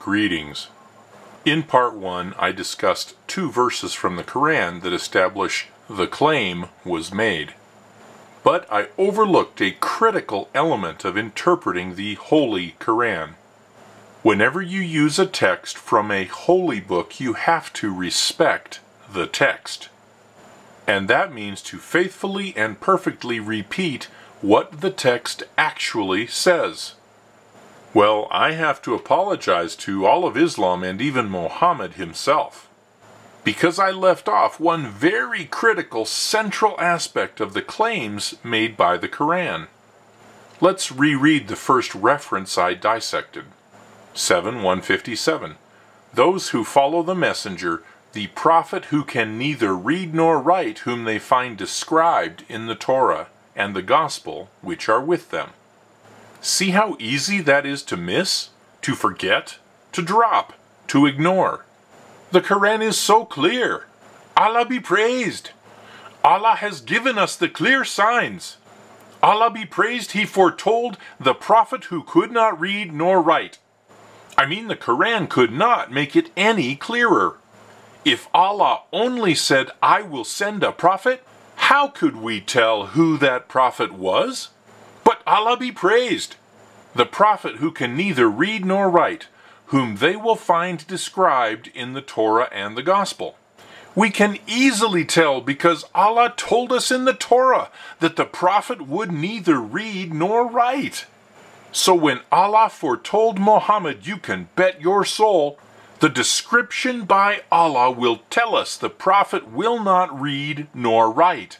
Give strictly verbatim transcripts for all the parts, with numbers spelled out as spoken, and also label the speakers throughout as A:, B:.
A: Greetings. In part one, I discussed two verses from the Quran that establish the claim was made. But I overlooked a critical element of interpreting the Holy Quran. Whenever you use a text from a holy book, you have to respect the text. And that means to faithfully and perfectly repeat what the text actually says. Well, I have to apologize to all of Islam and even Mohammed himself, because I left off one very critical central aspect of the claims made by the Quran. Let's reread the first reference I dissected. seven one fifty-seven. Those who follow the messenger, the prophet who can neither read nor write, whom they find described in the Torah and the Gospel which are with them. See how easy that is to miss, to forget, to drop, to ignore. The Quran is so clear. Allah be praised. Allah has given us the clear signs. Allah be praised, He foretold the prophet who could not read nor write. I mean, the Quran could not make it any clearer. If Allah only said, I will send a prophet, how could we tell who that prophet was? But Allah be praised, the prophet who can neither read nor write, whom they will find described in the Torah and the Gospel. We can easily tell because Allah told us in the Torah that the prophet would neither read nor write. So when Allah foretold Mohammed, you can bet your soul, the description by Allah will tell us the prophet will not read nor write.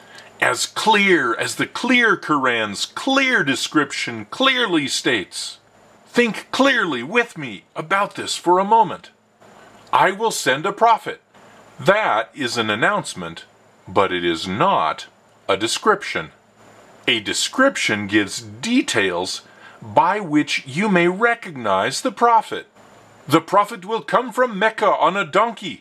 A: As clear as the clear Quran's clear description clearly states. Think clearly with me about this for a moment. I will send a prophet. That is an announcement, but it is not a description. A description gives details by which you may recognize the prophet. The prophet will come from Mecca on a donkey.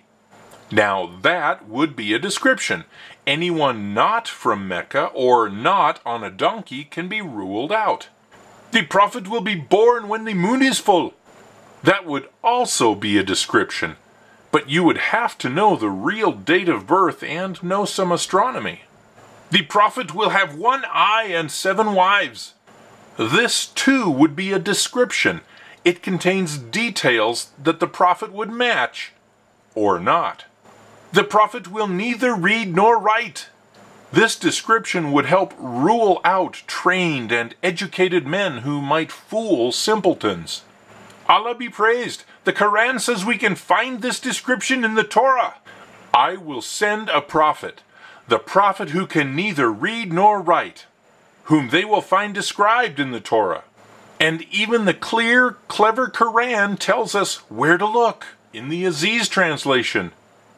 A: Now that would be a description. Anyone not from Mecca or not on a donkey can be ruled out. The prophet will be born when the moon is full. That would also be a description, but you would have to know the real date of birth and know some astronomy. The prophet will have one eye and seven wives. This too would be a description. It contains details that the prophet would match or not. The prophet will neither read nor write. This description would help rule out trained and educated men who might fool simpletons. Allah be praised. The Quran says we can find this description in the Torah. I will send a prophet, the prophet who can neither read nor write, whom they will find described in the Torah. And even the clear, clever Quran tells us where to look in the Aziz translation.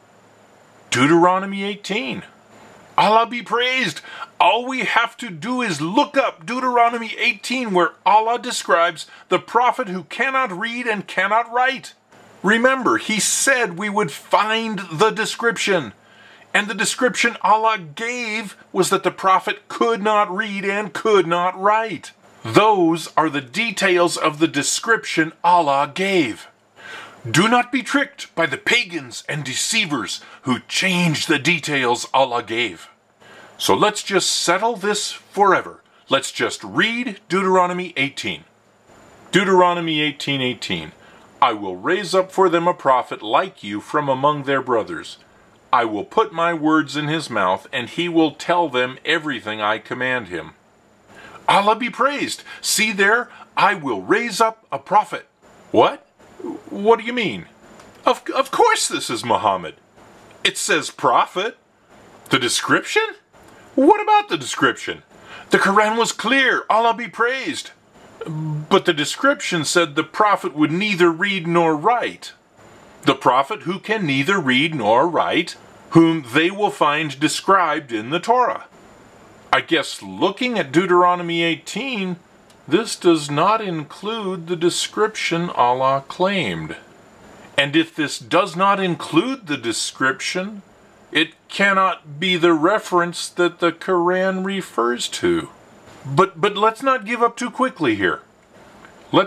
A: Deuteronomy eighteen. Allah be praised. All we have to do is look up Deuteronomy eighteen, where Allah describes the prophet who cannot read and cannot write. Remember, He said we would find the description. And the description Allah gave was that the prophet could not read and could not write. Those are the details of the description Allah gave. Do not be tricked by the pagans and deceivers who change the details Allah gave. So let's just settle this forever. Let's just read Deuteronomy eighteen. Deuteronomy eighteen eighteen. I will raise up for them a prophet like you from among their brothers. I will put my words in his mouth, and he will tell them everything I command him. Allah be praised. See there, I will raise up a prophet. What? What do you mean? Of, of course this is Muhammad. It says prophet. The description? What about the description? The Quran was clear. Allah be praised. But the description said the prophet would neither read nor write. The prophet who can neither read nor write, whom they will find described in the Torah. I guess looking at Deuteronomy eighteen, this does not include the description Allah claimed. And if this does not include the description, it cannot be the reference that the Quran refers to. But, but let's not give up too quickly here. Let's look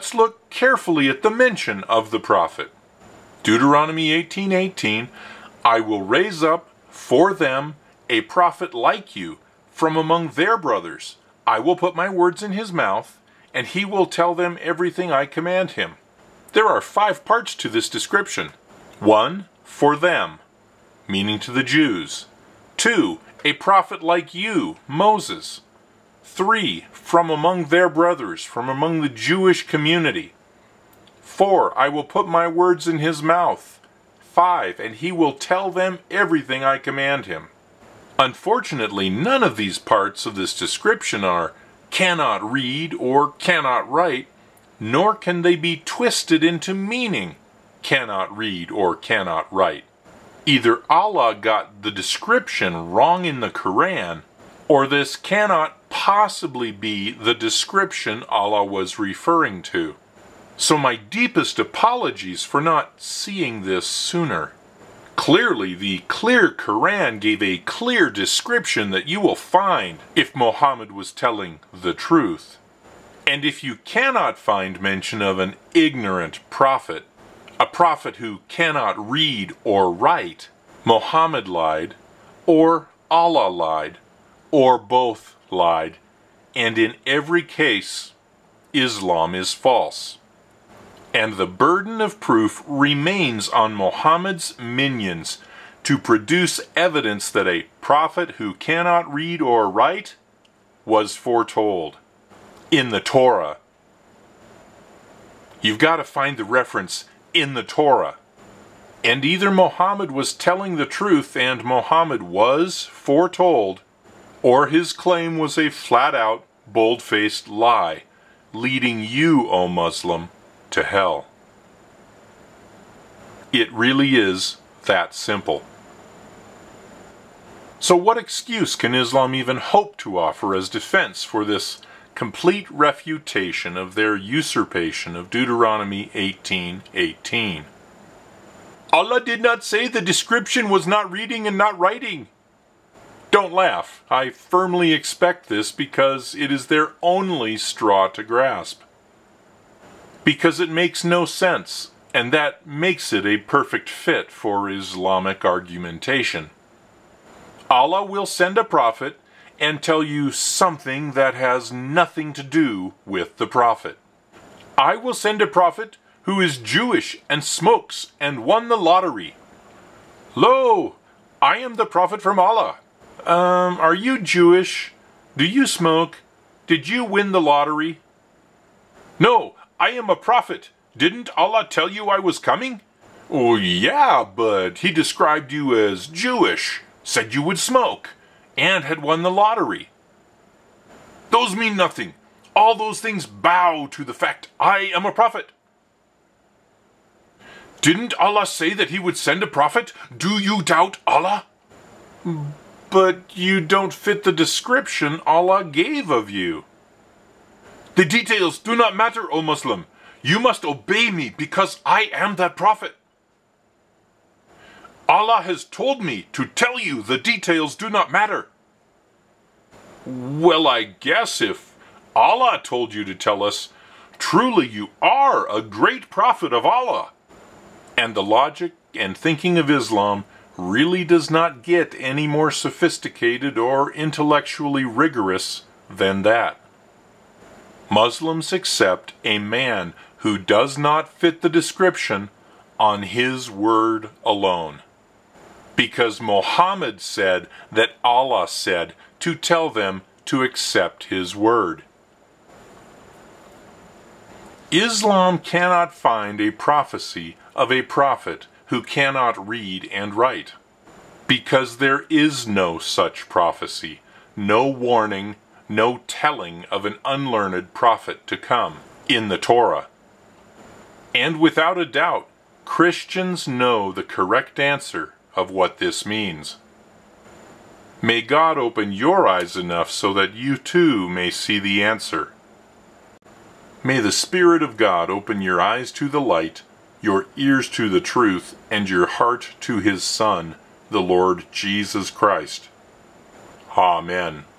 A: carefully at the mention of the prophet. Deuteronomy eighteen eighteen, I will raise up for them a prophet like you from among their brothers. I will put my words in his mouth, and he will tell them everything I command him. There are five parts to this description. One, for them, meaning to the Jews. Two, a prophet like you, Moses. Three, from among their brothers, from among the Jewish community. Four, I will put my words in his mouth. Five, and he will tell them everything I command him. Unfortunately, none of these parts of this description are cannot read or cannot write, nor can they be twisted into meaning cannot read or cannot write. Either Allah got the description wrong in the Quran, or this cannot possibly be the description Allah was referring to. So my deepest apologies for not seeing this sooner. Clearly, the clear Quran gave a clear description that you will find if Mohammed was telling the truth. And if you cannot find mention of an ignorant prophet, a prophet who cannot read or write, Mohammed lied, or Allah lied, or both lied, and in every case, Islam is false. And the burden of proof remains on Muhammad's minions to produce evidence that a prophet who cannot read or write was foretold in the Torah. You've got to find the reference in the Torah. And either Muhammad was telling the truth and Muhammad was foretold, or his claim was a flat-out, bold-faced lie, leading you, O Muslim, to hell. It really is that simple. So what excuse can Islam even hope to offer as defense for this complete refutation of their usurpation of Deuteronomy eighteen eighteen? Allah did not say the description was not reading and not writing. Don't laugh. I firmly expect this because it is their only straw to grasp. Because it makes no sense, and that makes it a perfect fit for Islamic argumentation. Allah will send a prophet and tell you something that has nothing to do with the prophet. I will send a prophet who is Jewish and smokes and won the lottery. Lo, I am the prophet from Allah. Um, are you Jewish? Do you smoke? Did you win the lottery? No, I am a prophet. Didn't Allah tell you I was coming? Oh yeah, but he described you as Jewish, said you would smoke, and had won the lottery. Those mean nothing. All those things bow to the fact I am a prophet. Didn't Allah say that he would send a prophet? Do you doubt Allah? But you don't fit the description Allah gave of you. The details do not matter, O Muslim. You must obey me because I am that prophet. Allah has told me to tell you the details do not matter. Well, I guess if Allah told you to tell us, truly you are a great prophet of Allah. And the logic and thinking of Islam really does not get any more sophisticated or intellectually rigorous than that. Muslims accept a man who does not fit the description on his word alone. Because Muhammad said that Allah said to tell them to accept his word. Islam cannot find a prophecy of a prophet who cannot read and write. Because there is no such prophecy, no warning, no telling of an unlearned prophet to come in the Torah. And without a doubt, Christians know the correct answer of what this means. May God open your eyes enough so that you too may see the answer. May the Spirit of God open your eyes to the light, your ears to the truth, and your heart to His Son, the Lord Jesus Christ. Amen.